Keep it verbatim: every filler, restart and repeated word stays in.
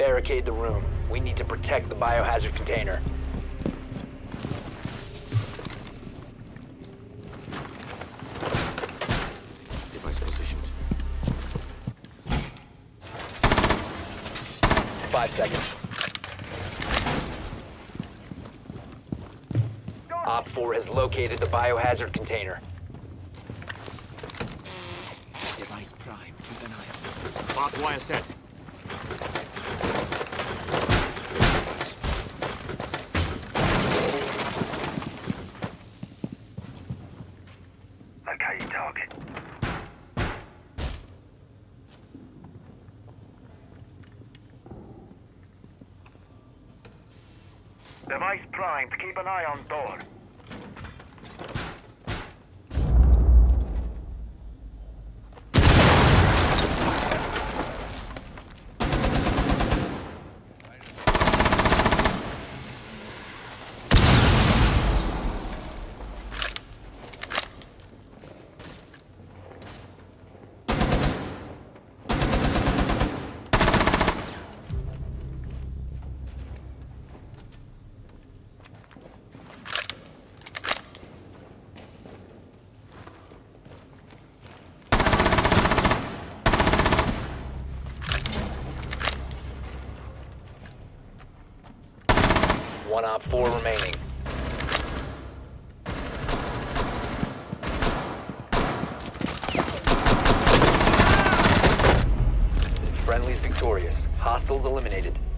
barricade the room. We need to protect the biohazard container. Device positioned. Five seconds. Op four has located the biohazard container. Device primed. Keep an eye out. Barbed wire set. Located target. Device primed. Keep an eye on door. One op four remaining. Friendly's victorious. Hostiles eliminated.